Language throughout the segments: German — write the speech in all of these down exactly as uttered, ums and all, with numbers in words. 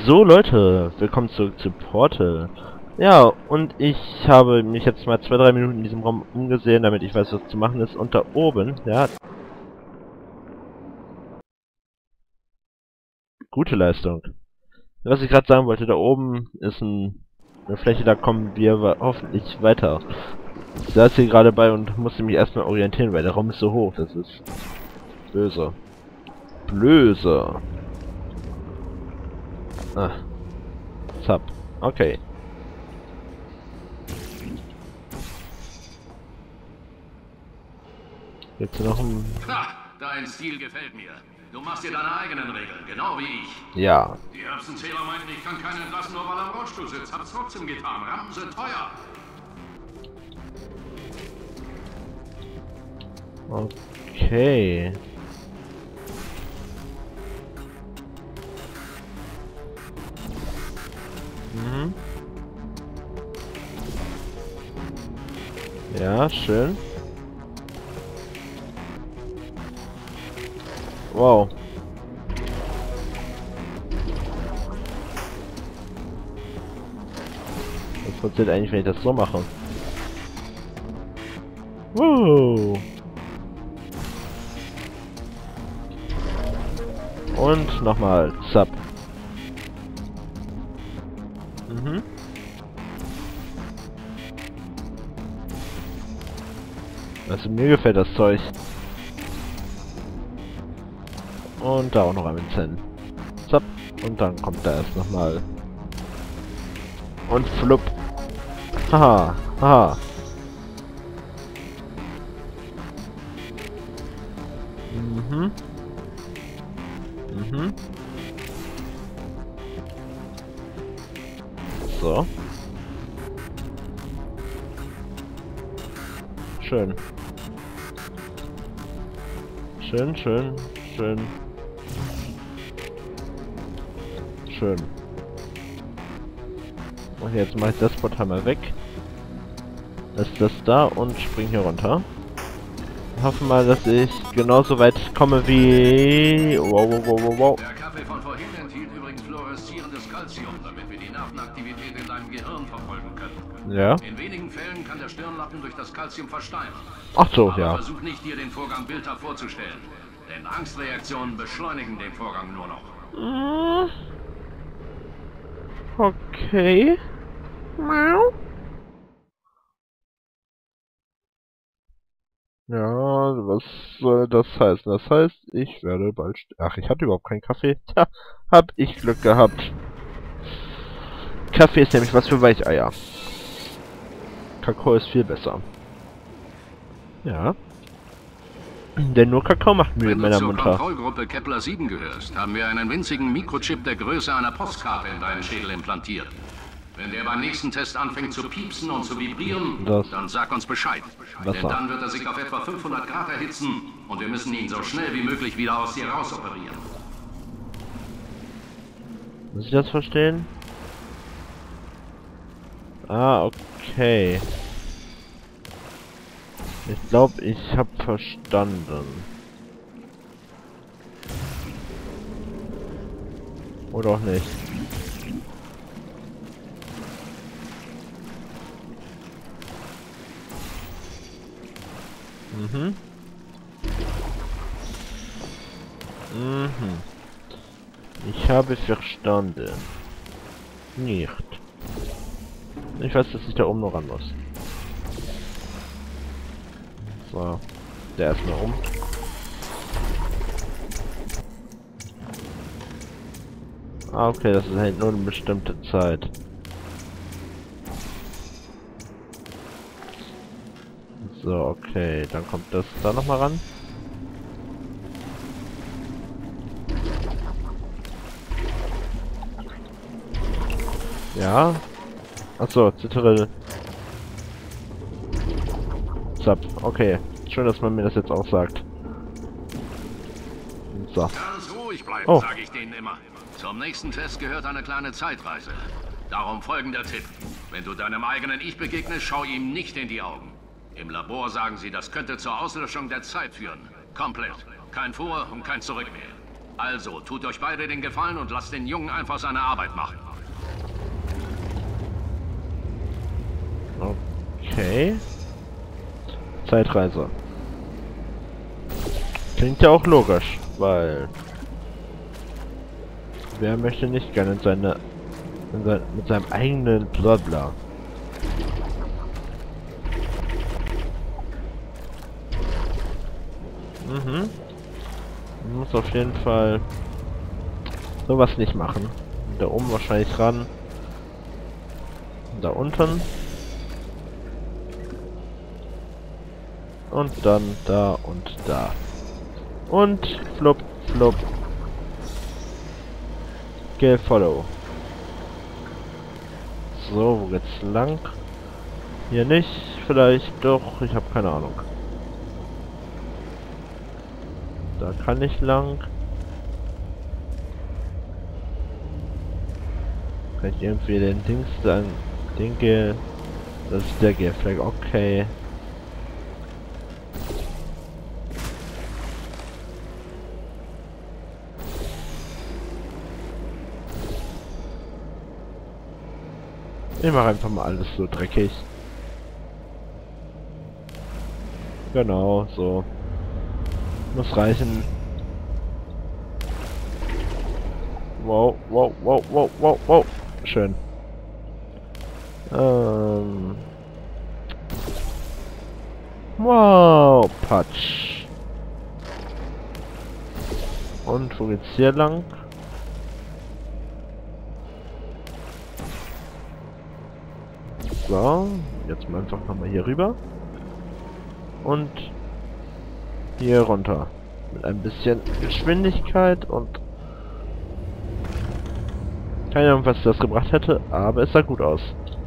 So Leute, willkommen zurück zu Portal. Ja, und ich habe mich jetzt mal zwei, drei Minuten in diesem Raum umgesehen, damit ich weiß, was zu machen ist. Und da oben, ja... Gute Leistung. Was ich gerade sagen wollte, da oben ist ein, eine Fläche, da kommen wir hoffentlich weiter. Ich saß hier gerade bei und musste mich erstmal orientieren, weil der Raum ist so hoch, das ist... böse. Blöse. Ah. Zap. Okay. Jetzt noch ein... Ha! Dein Stil gefällt mir. Du machst dir deine eigenen Regeln, genau wie ich. Ja. Die Erbsenzähler meinten, ich kann keinen entlassen, nur weil er am Rollstuhl sitzt. Hab's trotzdem getan. Rampen sind teuer. Okay. Mhm. Ja, schön. Wow. Was passiert eigentlich, wenn ich das so mache? Wow. Und nochmal. Zap. Mhm. Also mir gefällt das Zeug. Und da auch noch ein Vincent. Zap. Und dann kommt da erst nochmal. Und flupp. Haha. Haha. Mhm. Mhm. So. Schön. Schön, schön, schön. Schön. Und jetzt mache ich das Portal mal weg. Lass das da und spring hier runter. Hoffe mal, dass ich genauso weit komme wie... Wow, wow, wow, wow, wow. Der Kaffee von vorhin enthielt übrigens fluoreszierendes Calcium, damit wir die Nervenaktivität in deinem Gehirn verfolgen können. Ja. In wenigen Fällen kann der Stirnlappen durch das Calcium versteinern. Ach so, Aber ja. versuch nicht, dir den Vorgang bildhaft vorzustellen. Denn Angstreaktionen beschleunigen den Vorgang nur noch. Okay. Miau. Ja, was soll das heißen? Das heißt, ich werde bald... st- Ach, ich hatte überhaupt keinen Kaffee. Tja, hab ich Glück gehabt. Kaffee ist nämlich was für Weicheier. Kakao ist viel besser. Ja. Denn nur Kakao macht müde Wenn meiner du zur Mutter. Kontrollgruppe Kepler sieben gehörst, haben wir einen winzigen Mikrochip der Größe einer Postkarte in deinen Schädel implantiert. Wenn der beim nächsten Test anfängt zu piepsen und zu vibrieren, Das dann sag uns Bescheid. Wasser. Denn dann wird er sich auf etwa fünfhundert Grad erhitzen und wir müssen ihn so schnell wie möglich wieder aus dir rausoperieren. Muss ich das verstehen? Ah, okay. Ich glaube, ich habe verstanden. Oder auch nicht. Mhm. Mhm. Ich habe verstanden. Nicht. Ich weiß, dass ich da oben noch ran muss. So. Der erstmal um. Ah, okay, das ist halt nur eine bestimmte Zeit. So, okay, dann kommt das da nochmal ran. Ja. Achso, Zitterel. Zap, okay. Schön, dass man mir das jetzt auch sagt. So. Ganz ruhig bleiben, Oh. sage ich denen immer. Zum nächsten Test gehört eine kleine Zeitreise. Darum folgender Tipp. Wenn du deinem eigenen Ich begegnest, schau ihm nicht in die Augen. Im Labor sagen sie, das könnte zur Auslöschung der Zeit führen. Komplett. Kein Vor- und kein Zurück mehr. Also, tut euch beide den Gefallen und lasst den Jungen einfach seine Arbeit machen. Okay. Zeitreise. Klingt ja auch logisch, weil... Wer möchte nicht gerne in seine... In sein, mit seinem eigenen Blabla. Mhm. Man muss auf jeden Fall sowas nicht machen. Da oben wahrscheinlich ran. Da unten. Und dann da und da. Und flupp, flupp. Geh, follow. So, wo geht's lang? Hier nicht, vielleicht doch, ich habe keine Ahnung. Da kann ich lang. Kann ich irgendwie den Dings dann denke, das ist der Gehfleck, okay. Ich mache einfach mal alles so dreckig. Genau, so. Muss reichen. Wow, wow, wow, wow, wow, wow. Schön. Ähm. Wow, Patsch. Und wo geht's hier lang? So, jetzt mal einfach nochmal hier rüber. Und hier runter. Mit ein bisschen Geschwindigkeit und... Keine Ahnung, was das gebracht hätte, aber es sah gut aus.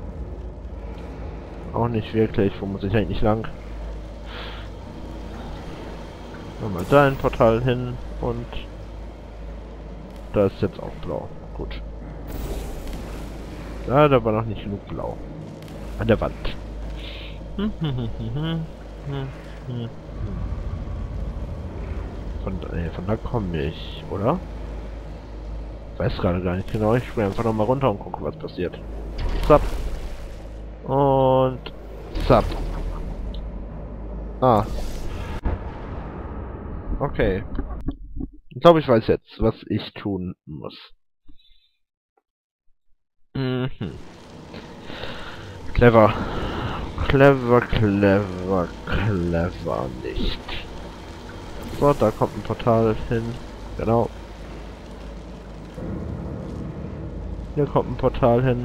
Auch nicht wirklich. Wo muss ich eigentlich lang? Nochmal da ein Portal hin und... Da ist jetzt auch blau. Gut. Ja, da war noch nicht genug blau. An der Wand. Von, nee, von da komme ich, oder? Weiß gerade gar nicht genau. Ich springe einfach nochmal runter und gucke, was passiert. Zapp. Und zapp. Ah. Okay. Ich glaube, ich weiß jetzt, was ich tun muss. Mhm. Clever. Clever, clever, clever nicht. So, da kommt ein Portal hin. Genau. Hier kommt ein Portal hin.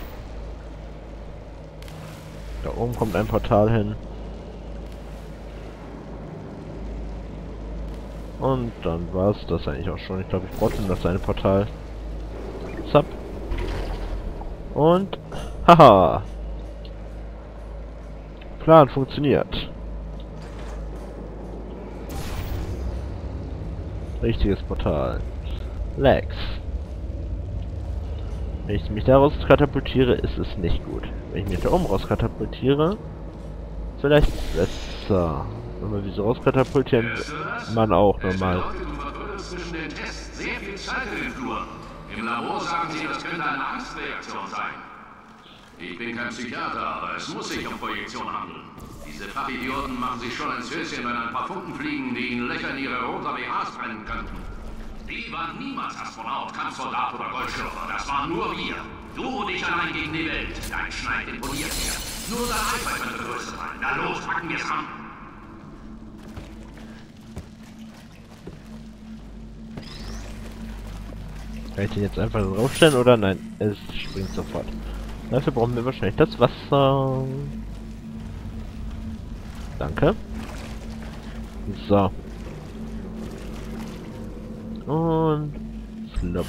Da oben kommt ein Portal hin. Und dann war es das eigentlich auch schon. Ich glaube, ich brauche das eine Portal. Zapp. Und... Haha! Plan funktioniert. Richtiges Portal. Legs. Wenn ich mich daraus katapultiere, ist es nicht gut. Wenn ich mich da oben raus katapultiere, vielleicht besser. Wenn wir wieso raus katapultieren, man auch normal. Im Labor sagen sie, das könnte eine Angstreaktion sein. Ich bin kein Psychiater, aber es muss sich um Projektion handeln. Diese Fachidioten machen sich schon ins Höschen, wenn ein paar Funken fliegen, die ihnen Löcher in ihre rosa B Hs brennen könnten. Die waren niemals Astronaut, Kampfsoldat oder Goldschürfer. Das waren nur wir. Du und ich allein gegen die Welt. Dein Schneid imponiert mir. Nur dein Eifer könnte größer sein. Na los, packen wir's an. Kann ich den jetzt einfach so draufstellen oder nein? Es springt sofort. Dafür brauchen wir wahrscheinlich das Wasser. Danke. So. Und flop.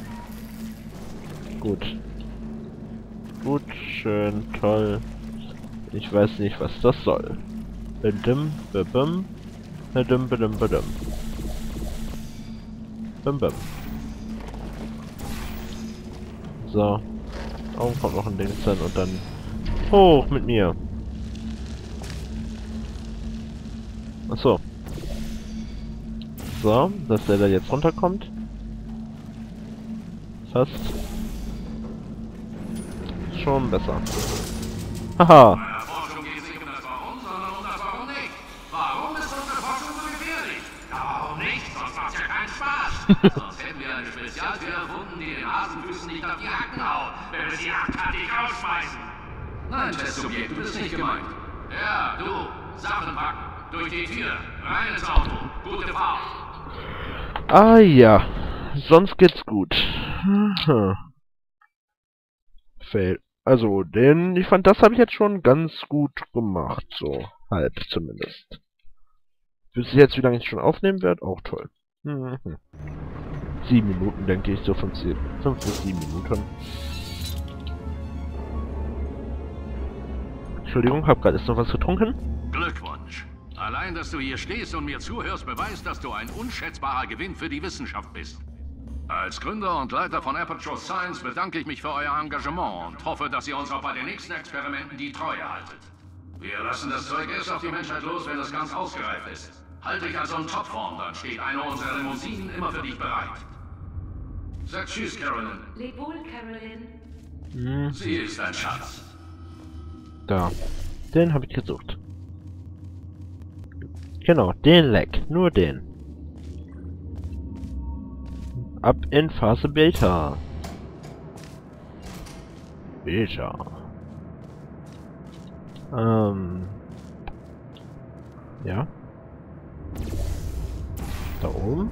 Gut. Gut, schön, toll. Ich weiß nicht, was das soll. Bim, bim, bim. Bim, bim, bim. Bim, bim. So. Oben kommt noch ein Ding dann und dann hoch mit mir. Achso. So, dass der da jetzt runterkommt. Fast. Schon besser. Haha. Meine Forschung geht nicht um das Warum, sondern um das Warum nicht. Warum ist unsere Forschung so gefährlich? Ja, warum nicht? Sonst macht's ja keinen Spaß. Sonst hätten wir eine Spezialtür erfunden, die den Hasenfüßen nicht auf die Hacken haut, wenn wir sie achtkantig rausschmeißen. Nein, Testsubjekt, du bist nicht gemeint. Ja, du. Sachen packen. Durch die Tür. Rein ins Auto. Gute Fahrt. Ah ja. Sonst geht's gut. Hm. Fail. Also, den, ich fand, das habe ich jetzt schon ganz gut gemacht. So, halb zumindest. Wisst ihr jetzt, wie lange ich schon aufnehmen werde? Auch toll. Mhm. Sieben Minuten, denke ich, so fünf, fünf bis sieben Minuten. Entschuldigung, hab gerade jetzt noch was getrunken. Glückwunsch. Allein, dass du hier stehst und mir zuhörst, beweist, dass du ein unschätzbarer Gewinn für die Wissenschaft bist. Als Gründer und Leiter von Aperture Science bedanke ich mich für euer Engagement und hoffe, dass ihr uns auch bei den nächsten Experimenten die Treue haltet. Wir lassen das Zeug erst auf die Menschheit los, wenn es ganz ausgereift ist. Halt dich also in Topform, dann steht eine unserer Limousinen immer für dich bereit. Sag tschüss, Carolyn. Leb wohl, Carolyn. Hm, Sie ist ein Schatz. da. Den habe ich gesucht. Genau, den Leck. Nur den. Ab in Phase Beta. Beta. Ähm. Ja. Da oben.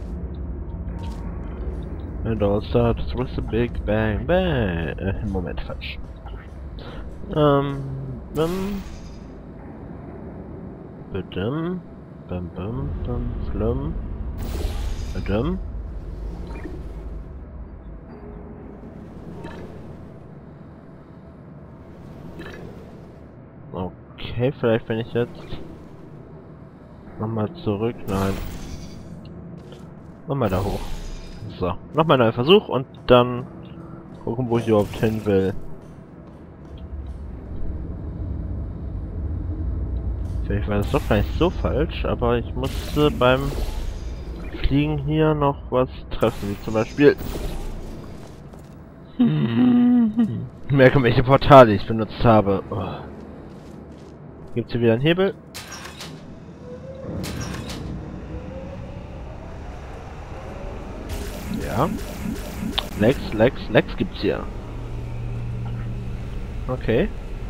And all starts with the Big Bang Bang. Äh, Moment, falsch. Ähm. Bim. Bidim. Bim, bim, bim, flim. Bidim. Okay, vielleicht wenn ich jetzt nochmal zurück, nein. Nochmal da hoch. So, nochmal ein neuer Versuch und dann gucken, wo ich überhaupt hin will. Vielleicht war das doch gar nicht so falsch, aber ich musste beim Fliegen hier noch was treffen, wie zum Beispiel... Ich merke, welche Portale ich benutzt habe. Oh. Gibt's hier wieder einen Hebel? Ja. Lex, Lex, Lex gibt's hier. Okay.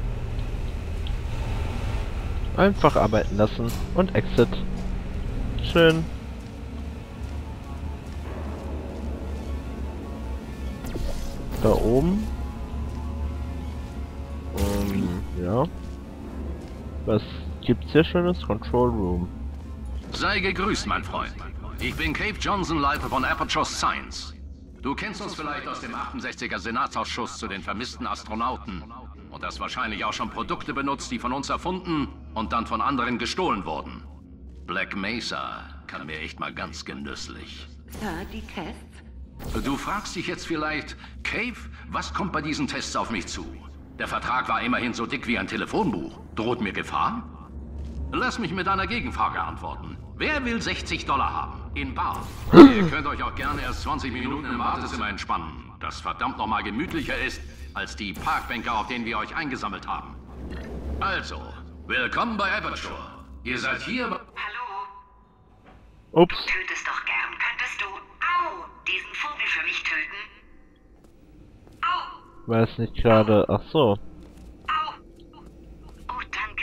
Einfach arbeiten lassen und Exit. Schön. Da oben. Ähm, ja. Was gibt's hier schönes? Control Room. Sei gegrüßt, mein Freund. Ich bin Cave Johnson, Leiter von Aperture Science. Du kennst uns vielleicht aus dem achtundsechziger Senatsausschuss zu den vermissten Astronauten. Und hast wahrscheinlich auch schon Produkte benutzt, die von uns erfunden und dann von anderen gestohlen wurden. Black Mesa kann mir echt mal ganz genüsslich. Ja, die Tests? Du fragst dich jetzt vielleicht, Cave, was kommt bei diesen Tests auf mich zu? Der Vertrag war immerhin so dick wie ein Telefonbuch. Droht mir Gefahr? Lass mich mit einer Gegenfrage antworten. Wer will sechzig Dollar haben? In bar. Ihr könnt euch auch gerne erst zwanzig Minuten im Wartezimmer entspannen, das verdammt nochmal gemütlicher ist als die Parkbänke, auf denen wir euch eingesammelt haben. Also, willkommen bei Aperture. Ihr seid hier... Hallo? Ups. Du tötest doch gern. Könntest du... Au! Diesen Vogel für mich töten? Au! War es nicht gerade... Ach so. Au! Oh, danke.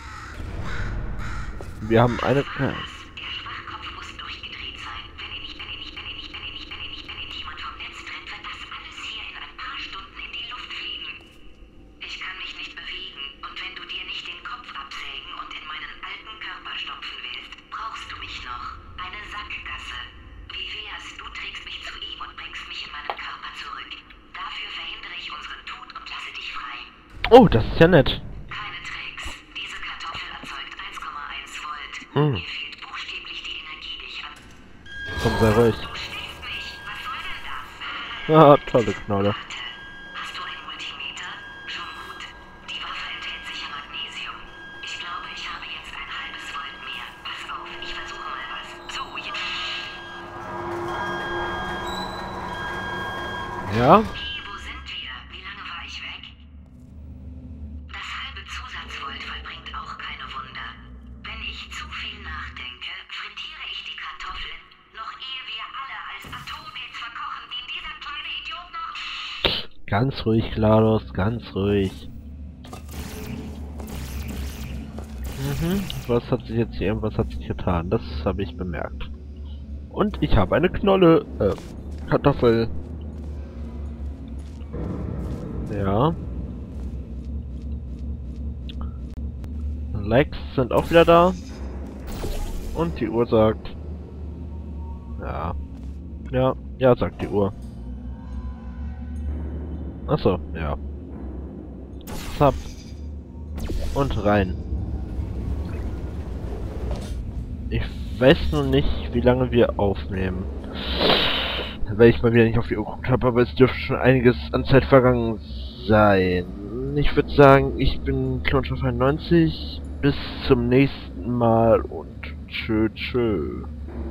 Wir haben eine... Der Schwachkopf muss durchgedreht sein. Wenn ihr nicht, wenn ihr nicht, wenn ihr nicht, wenn ihr nicht, wenn ihr nicht, wenn ihr jemand vom Netz trennt, wird das alles hier in ein paar Stunden in die Luft fliegen. Ich kann mich nicht bewegen. Und wenn du dir nicht den Kopf absägen und in meinen alten Körper stopfen willst, brauchst du mich noch. Eine Sackgasse. Wie wär's, du trägst mich zu ihm und bringst mich in meinen Körper zurück. Dafür verhindere ich unseren Tod und lasse dich frei. Oh, das ist ja nett. Keine Tricks. Diese Kartoffel erzeugt eins Komma eins Volt. Hm. Mir fehlt buchstäblich die Energie, dich an... Komm, sei ruhig. Du schläfst nicht. Was soll denn das? Ah, tolle Knolle. Warte. Hast du ein Multimeter? Schon gut. Die Waffe enthält sicher Magnesium. Ich glaube, ich habe jetzt ein halbes Volt mehr. Pass auf, ich versuche mal was. So, jetzt... Ja? Okay, wo sind wir? Wie lange war ich weg? Das halbe Zusatzvolt vollbringt auch keine Wunder. Wenn ich zu viel nachdenke, frittiere ich die Kartoffeln, noch ehe wir alle als Atompilz verkochen, den dieser kleine Idiot noch... Ganz ruhig, GLaDOS, ganz ruhig. Mhm, was hat sich jetzt hier, irgendwas hat sich getan, das habe ich bemerkt. Und ich habe eine Knolle, äh, Kartoffel. Ja. Likes sind auch wieder da. Und die Uhr sagt... Ja. Ja, ja, sagt die Uhr. Achso, ja. Zap. Und rein. Ich weiß nur nicht, wie lange wir aufnehmen. Weil ich mal wieder nicht auf die Uhr geguckt habe, aber es dürfte schon einiges an Zeit vergangen sein. Ich würde sagen, ich bin Klonschaf einundneunzig. Bis zum nächsten Mal und tschö tschö.